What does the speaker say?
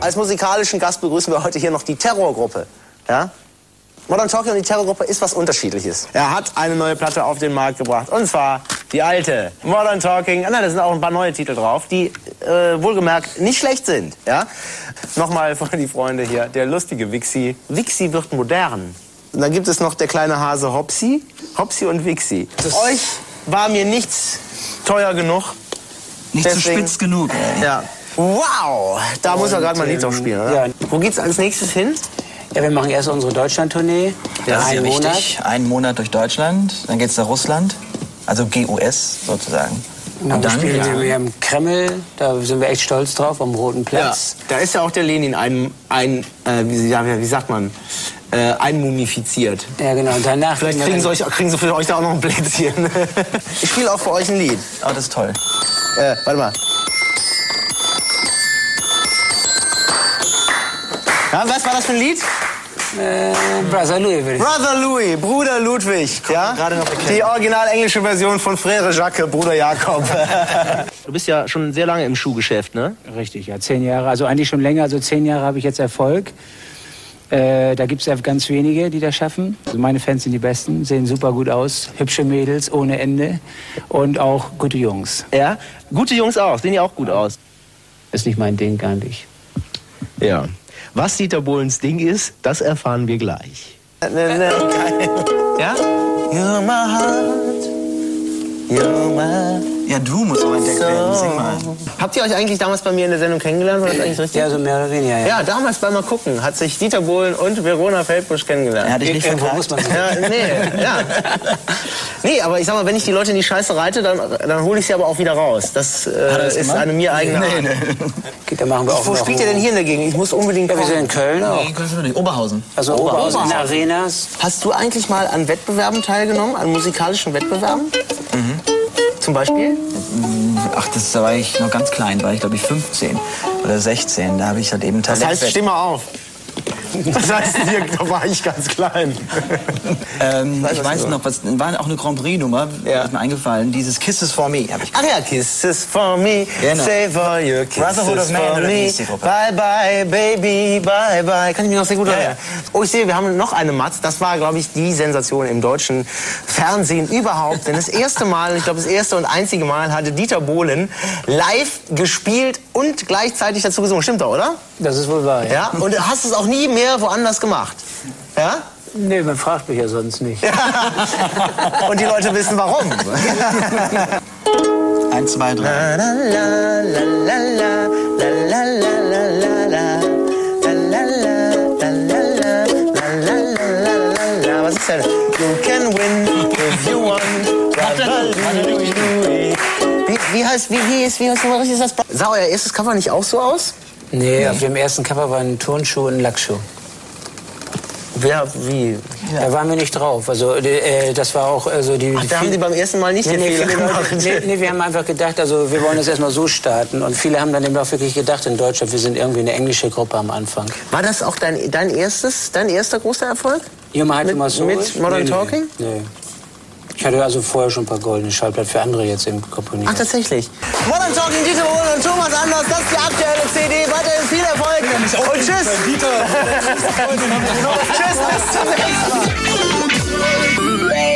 Als musikalischen Gast begrüßen wir heute hier noch die Terrorgruppe. Ja? Modern Talking und die Terrorgruppe ist was Unterschiedliches. Er hat eine neue Platte auf den Markt gebracht. Und zwar die alte Modern Talking. Na, da sind auch ein paar neue Titel drauf, die wohlgemerkt nicht schlecht sind. Ja? Nochmal für die Freunde hier. Der lustige Wixi. Wixi wird modern. Und dann gibt es noch der kleine Hase Hopsi. Hopsi und Wixi. Euch war mir nichts teuer genug. Nicht zu spitz genug. Ja. Wow! Da muss er gerade mal ein Lied drauf spielen, oder? Ja. Wo geht's als nächstes hin? Ja, wir machen erst unsere Deutschland-Tournee. Das ist ja wichtig. Einen Monat durch Deutschland, dann geht's nach Russland. Also GUS sozusagen. Und dann spielen wir im Kreml, da sind wir echt stolz drauf, am Roten Platz. Ja, da ist ja auch der Lenin wie sagt man, einmumifiziert. Ja, genau. Und danach vielleicht kriegen sie für euch da auch noch ein Plätzchen. Ich spiele auch für euch ein Lied. Oh, das ist toll. Warte mal. Ja, was war das für ein Lied? Brother Louis, würde ich sagen. Brother Louis, Bruder Ludwig. Ja? Die original englische Version von Frère Jacques, Bruder Jakob. Du bist ja schon sehr lange im Schuhgeschäft, ne? Richtig, ja, 10 Jahre. Also eigentlich schon länger, also 10 Jahre habe ich jetzt Erfolg. Da gibt es ja ganz wenige, die das schaffen. Also meine Fans sind die Besten, sehen super gut aus. Hübsche Mädels ohne Ende. Und auch gute Jungs. Ja? Gute Jungs auch, sehen ja auch gut aus. Ist nicht mein Ding, gar nicht. Ja. Was Dieter Bohlens Ding ist, das erfahren wir gleich. Ja? You're my heart, you're my... Ja, du musst auch entdeckt werden, sing mal. Habt ihr euch eigentlich damals bei mir in der Sendung kennengelernt? War das eigentlich richtig? Ja, so mehr oder weniger, ja. Ja, damals beim Mal gucken hat sich Dieter Bohlen und Verona Feldbusch kennengelernt. Er hat dich nicht verklagt? Nee, aber ich sag mal, wenn ich die Leute in die Scheiße reite, dann hole ich sie aber auch wieder raus. Das ist eine mir eigene Art. Okay, dann machen wir auch Wo spielt ihr denn hier in der Gegend? Ich muss unbedingt... Ja, wir sind in Köln auch. Nee, Oberhausen. Also Oberhausen in Arenas. Hast du eigentlich mal an Wettbewerben teilgenommen, an musikalischen Wettbewerben? Mhm. Zum Beispiel? Ach, da war ich noch ganz klein, war ich glaube ich 15 oder 16. Da habe ich halt eben Talent. Das heißt, steh mal auf. Das heißt, da war ich ganz klein. Ich weiß noch, was war auch eine Grand Prix-Nummer, ist mir eingefallen, dieses Kisses for Me. Ach ja, Kisses for Me, genau. Save all your kisses Brotherhood of Man for me, bye bye baby, bye bye. Kann ich mich noch sehr gut erinnern. Oh, ich sehe, wir haben noch eine Matz. Das war, glaube ich, die Sensation im deutschen Fernsehen überhaupt. Denn das erste Mal, ich glaube das erste und einzige Mal, hatte Dieter Bohlen live gespielt und gleichzeitig dazu gesungen. Stimmt doch, oder? Das ist wohl wahr, ja. Ja? Und du hast es auch nie mehr woanders gemacht. Ja? Nee, man fragt mich ja sonst nicht. Und die Leute wissen warum. 1, 2, 3. Was ist denn? You can win if you want. Wie heißt das? Sah euer erstes Cover nicht auch so aus? Nee, auf dem ersten Cover war ein Turnschuh und ein Lackschuh. Wie? Da waren wir nicht drauf. Also das war auch die. Ach, da haben die beim ersten Mal nicht den Fehler gemacht. Nee, wir haben einfach gedacht, also wir wollen das erstmal so starten. Und viele haben dann eben auch wirklich gedacht in Deutschland, wir sind irgendwie eine englische Gruppe am Anfang. War das auch dein erster großer Erfolg? Mit Modern Talking? Nee. Ich hatte also vorher schon ein paar goldene Schallplatten für andere jetzt im komponiert. Ach, tatsächlich. Modern Talking, Dieter Bohlen und Thomas Anders, das ist die aktuelle CD. Weiterhin viel Erfolg und tschüss. Tschüss, bis zum nächsten Mal.